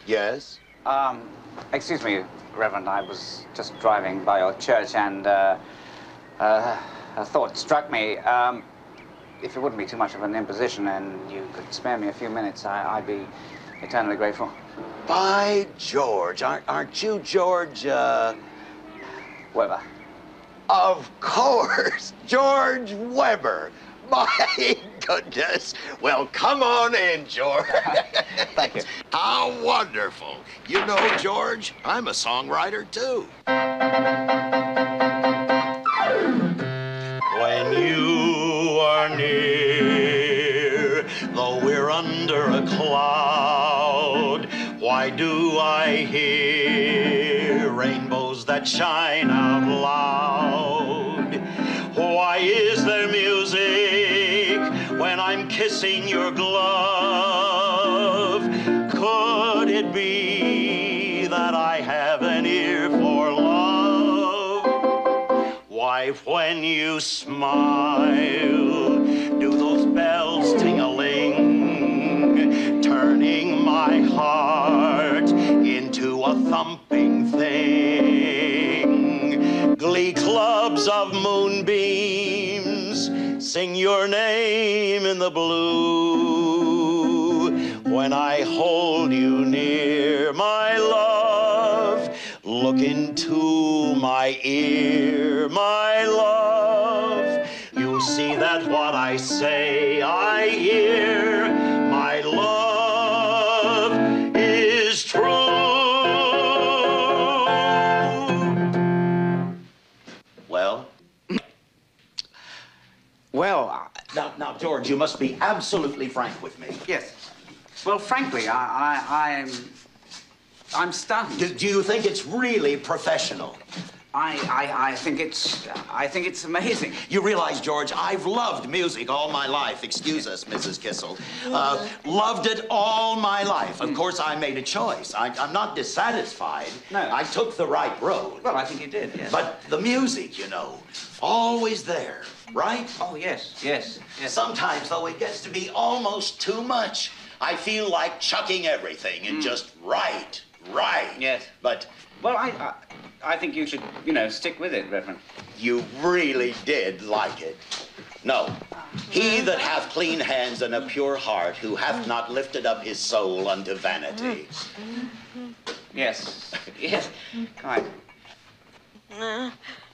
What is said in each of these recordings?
Yes? Excuse me, Reverend. I was just driving by your church and a thought struck me. If it wouldn't be too much of an imposition and you could spare me a few minutes, I'd be eternally grateful. By George, aren't you George, Weber. Of course, George Weber. My goodness. Well, come on in, George. Thank you. How wonderful. You know, George, I'm a songwriter, too. When you are near, though we're under a cloud, why do I hear rainbows that shine out loud? Why is there music when I'm kissing your glove? Could it be that I have an ear for love? Why, when you smile, do those bells ting-a-ling, turning my heart into a thumping thing. Glee clubs of moonbeams sing your name in the blue. When I hold you near, my love, look into my ear, my love. You'll see that what I say I hear. My love is true. Well? Well, Now, George, you must be absolutely frank with me. yes. Well, frankly, I'm stunned. Do you think it's really professional? I think it's amazing. You realize, George, I've loved music all my life. Excuse us, Mrs. Kissel. Loved it all my life. Of course, I made a choice. I'm not dissatisfied. No. I took the right road. Well, I think you did, yes. But the music, you know, always there, right? Oh, yes, yes, yes. Sometimes, though, it gets to be almost too much. I feel like chucking everything and just write. Yes. But Well, I think you should, stick with it, Reverend. you really did like it. No. He that hath clean hands and a pure heart, who hath not lifted up his soul unto vanity. Yes, yes. Come on.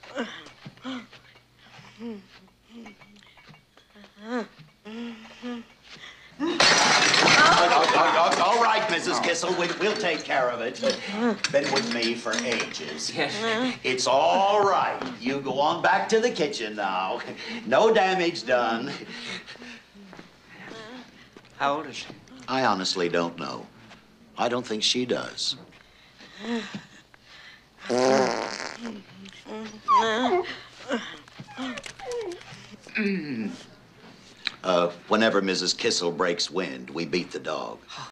All right, Mrs. Kissel, we'll take care of it. Been with me for ages. Yes. It's all right. You go on back to the kitchen now. No damage done. How old is she? I honestly don't know. I don't think she does. Whenever Mrs. Kissel breaks wind, we beat the dog.